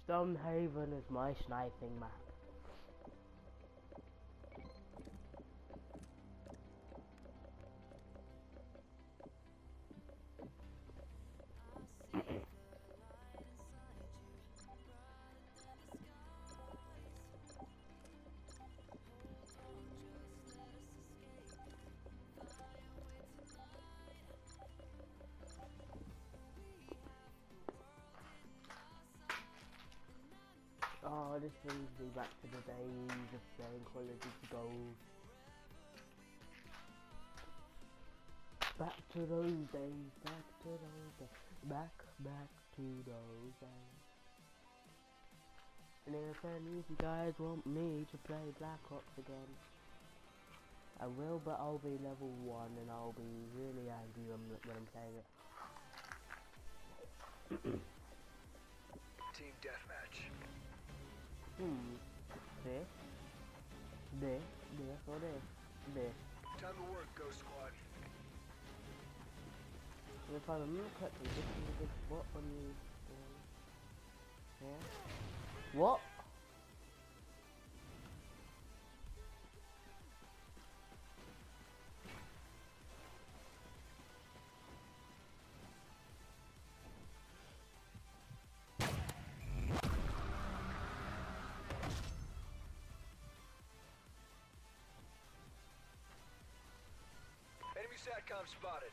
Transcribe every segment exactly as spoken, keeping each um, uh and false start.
Stonehaven is my sniping map. Oh, this brings me back to the days of playing Call of Duty Gold. Back to those days, back to those days, back, back to those days. And if any of you guys want me to play Black Ops again, I will, but I'll be level one and I'll be really angry when, when I'm playing it. Team deathmatch. Hmm. This. This. This or this. This. Time to work, Ghost Squad. And if I remember correctly, this is a good spot on you. Um, yeah. What? Enemy SATCOM spotted.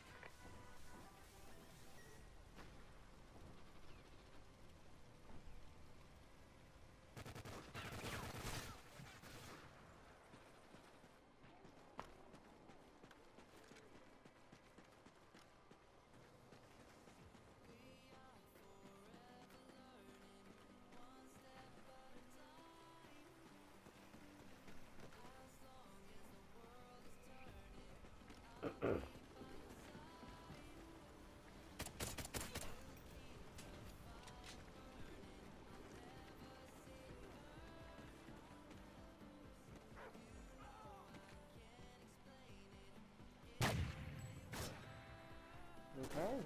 Okay.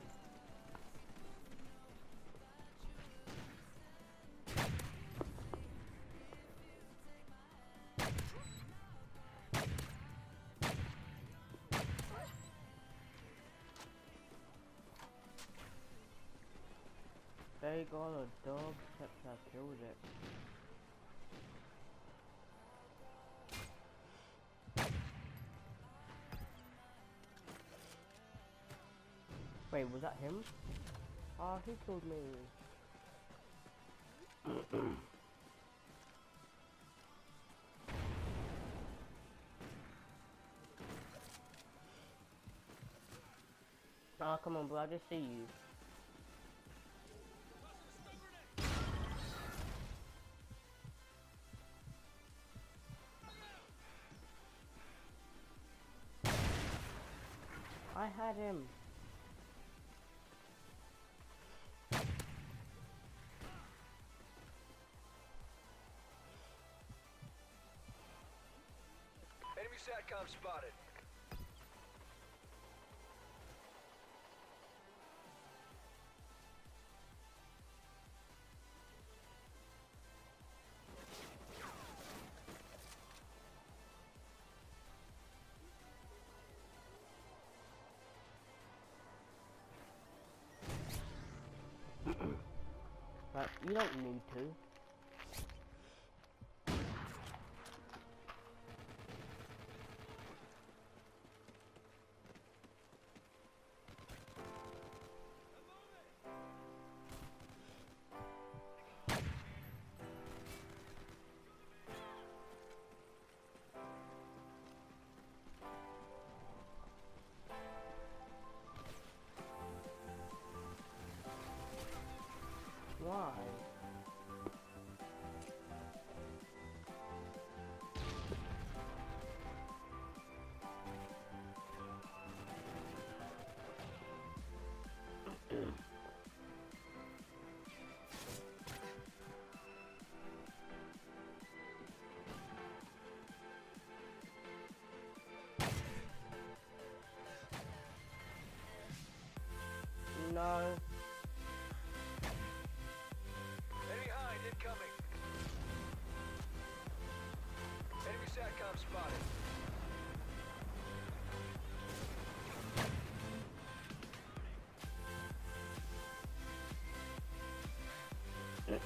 They got a dog except I killed it. Wait, was that him? Ah, oh, he killed me. Ah, oh, come on, bro, I just see you. I had him. Enemy SATCOM spotted. But you don't need to. Why?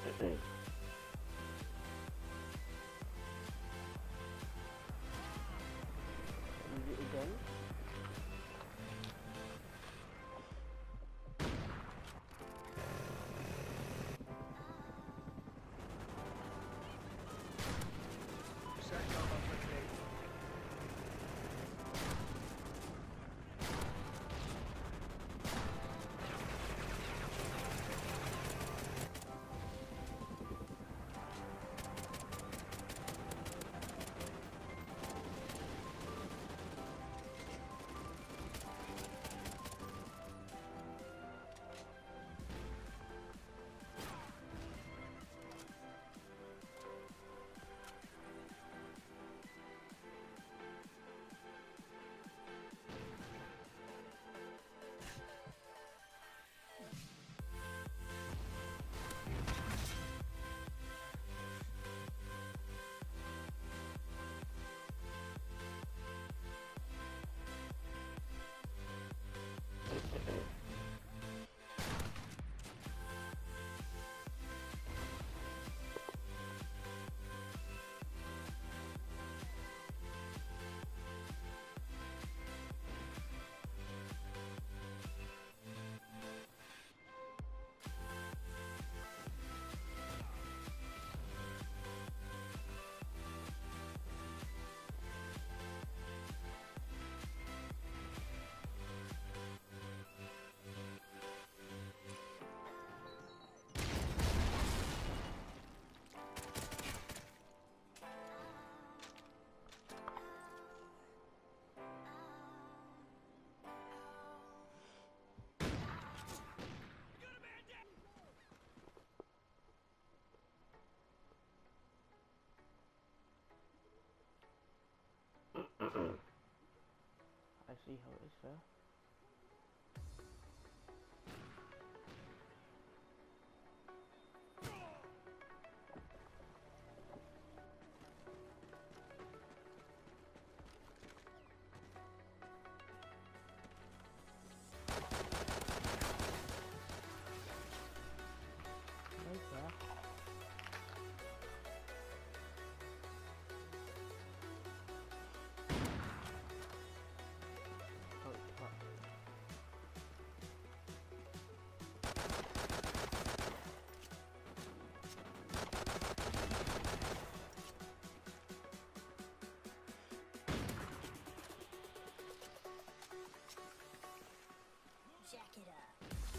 Use it again. SATCOM eliminated. I see how it is, sir. Hey, sir. Oh, it's hot. Jack it up.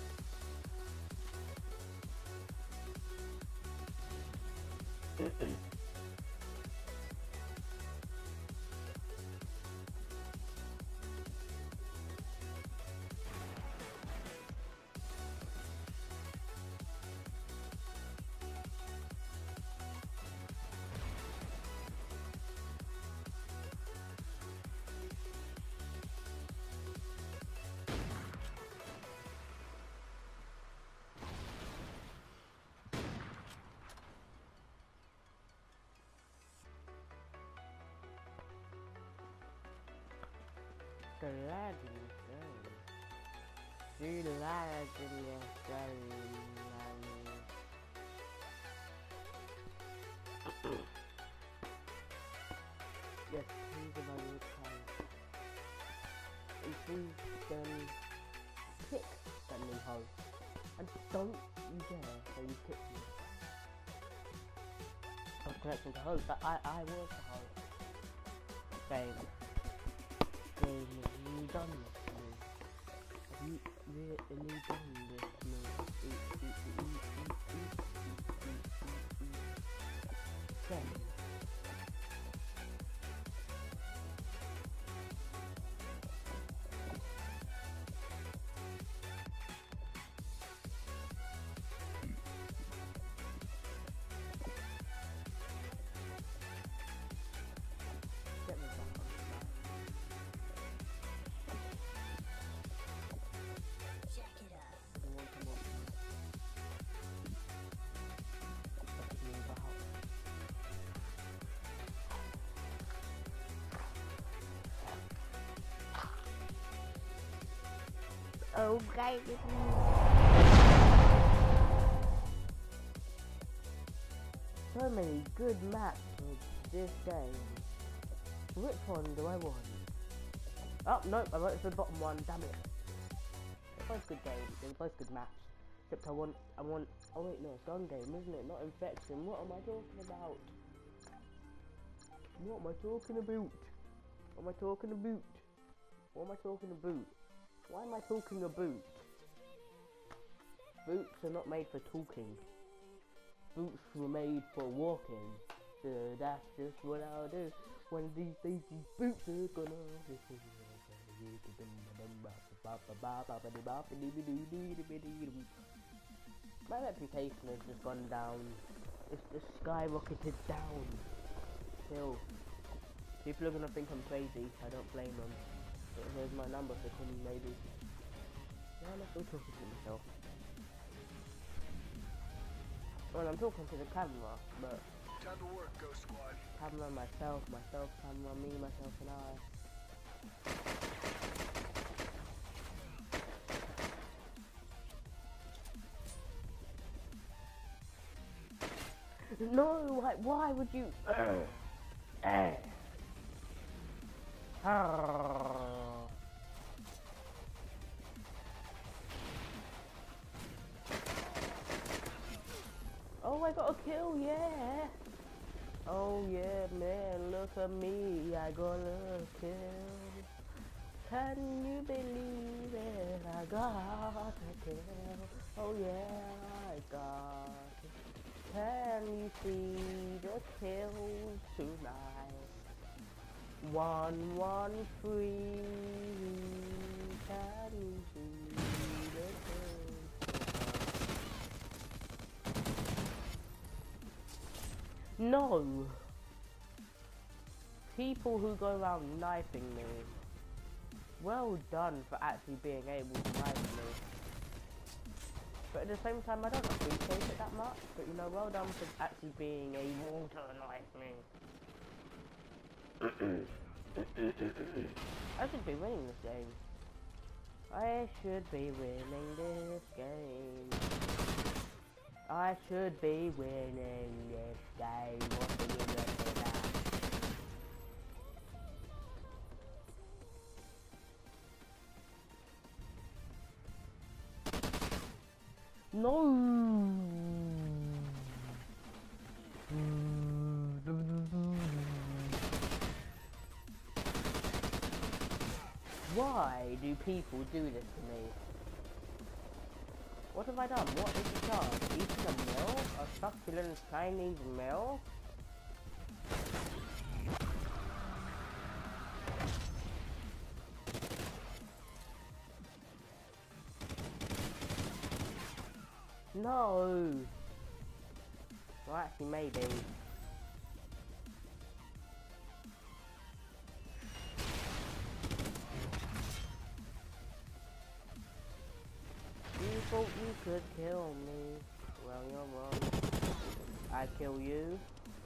The legend is good. The legend is good. Yes, please another time. And please then kick that new hoe. And don't you dare say you kick me. I was connecting to hoes, but I, I was the hoe. Saying, saying, have you done this to me? Have you really done this to me? Eat, eat, eat, eat, eat, eat, eat, eat, eat, eat. Then, get me back on track. Jack it up. I want to watch you. Talk to me about Okay, so many good maps for this game. Which one do I want? Oh, no, I voted for the bottom one, damn it. They're both good games, they're both good maps. Except I want, I want, oh wait, no, it's gun game, isn't it? Not infection. What am I talking about? What am I talking about? What am I talking about? What am I talking about? Why am I talking about? Boots are not made for talking. Boots were made for walking. So that's just what I'll do. One of these days these boots are gonna my reputation has just gone down. It's just skyrocketed down. Still. People are gonna think I'm crazy. I don't blame them. But here's my number for call me maybe. Why am I still talking to myself? Well, I'm talking to the camera, but Time to work, Ghost Squad. camera, myself, myself, camera, me, myself, and I. No, why, why would you? Uh, uh. Oh, I got a kill, yeah. Oh yeah, man, look at me, I got a kill. Can you believe it? I got a kill. Oh yeah, I got it. Can you see the kills tonight? One, one, three. Can you see the kills tonight? No! People who go around knifing me. Well done for actually being able to knife me. But at the same time, I don't appreciate it that much. But you know, well done for actually being able to knife me. I should be winning this game. I should be winning this game. I should be winning this game. What do you look at that? No. Why do people do this to me? What have I done? What is the charge? Eating a meal? A succulent Chinese meal? No! Well, actually, maybe. You thought you could kill me. Well, you're wrong. I kill you.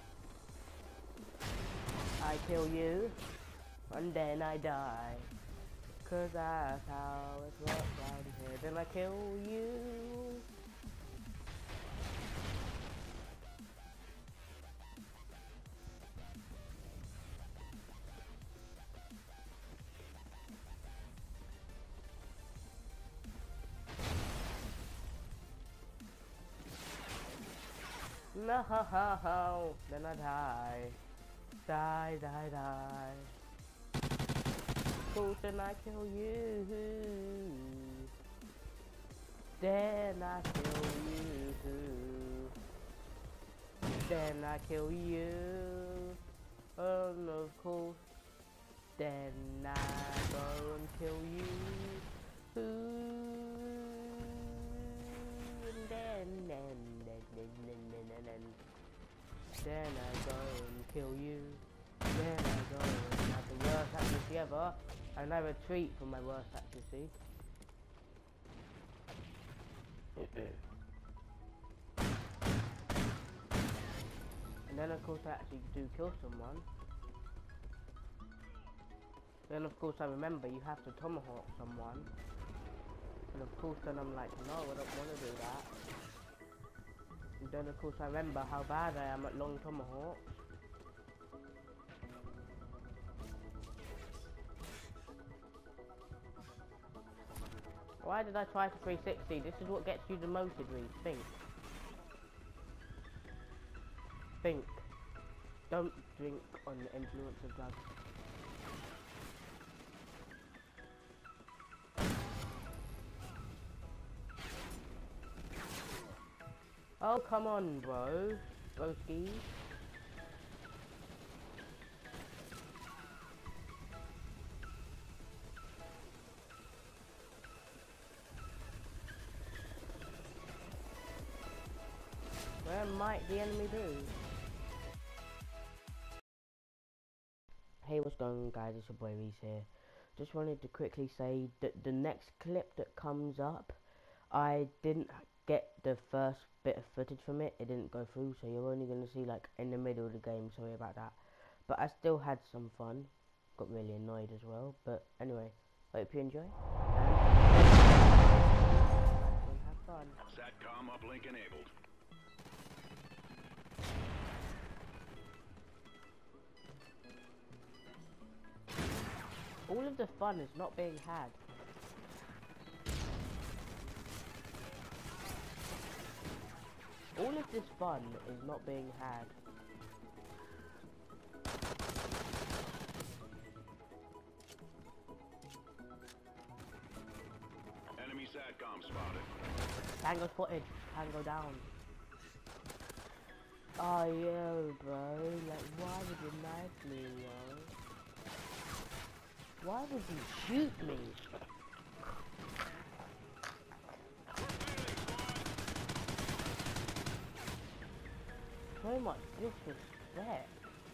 I kill you. And then I die. Cause that's how it works right here. Then I kill you. No, ho, ho, ho. Then I die. Die, die, die. Cool, then I kill you. Then I kill you. Then I kill you. And of course, then I go and kill you. And then, then, then, then, then, then, then, then I go and kill you. Then I go and have the worst accuracy ever. And I retreat from my worst accuracy. And then of course I actually do kill someone. Then of course I remember you have to tomahawk someone. And of course then I'm like, no, I don't want to do that. And then of course I remember how bad I am at long tomahawks. Why did I try for three sixty? This is what gets you demoted, Reese. Think. Think. Don't drink on the influence of drugs. Oh, come on, bro. Broski. Where might the enemy be? Hey, what's going on, guys? It's your boy Reese here. Just wanted to quickly say that the next clip that comes up, I didn't get the first bit of footage from it. It didn't go through, so you're only going to see like in the middle of the game. Sorry about that. But I still had some fun. Got really annoyed as well. But anyway, hope you enjoy. And have fun. SATCOM uplink enabled. All of the fun is not being had. All of this fun is not being had. Enemy SATCOM spotted. Tango spotted. Tango down. Oh, yo, bro. Like, why would you knife me, yo? Why would you shoot me? So much disrespect.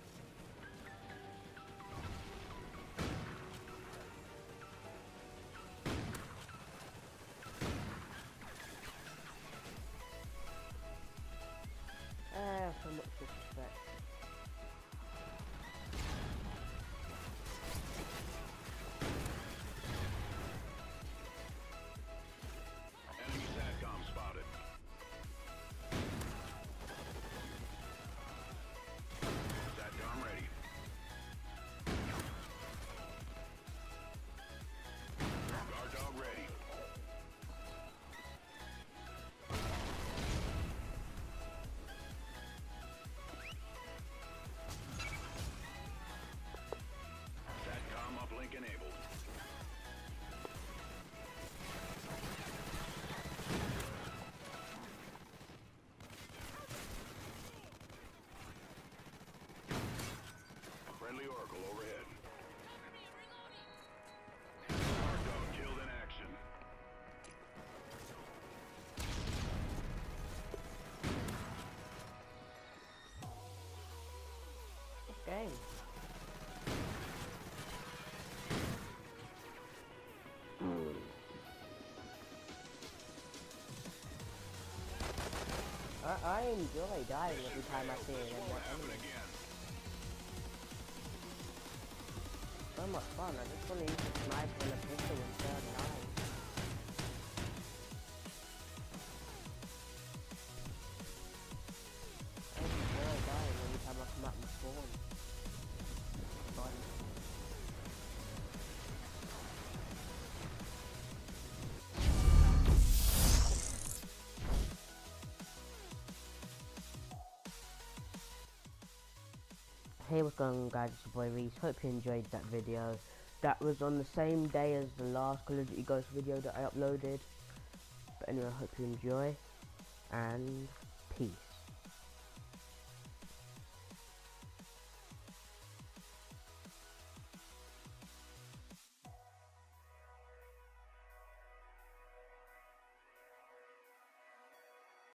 Ah, so much disrespect. Enemy SATCOM spotted. SATCOM ready. Guard dog ready. SATCOM uplink enabled. Friendly Oracle overhead. Guard dog killed in action. Game. I, I enjoy dying every time I see it in the Won't happen enemy. again. So much fun. I just want to use the sniper and a pistol instead of knives. I enjoy dying every time I come out and spawn. Fun. Hey, what's going on, guys? It's your boy Reese. Hope you enjoyed that video. That was on the same day as the last Call of Duty Ghost video that I uploaded. But anyway, I hope you enjoy. And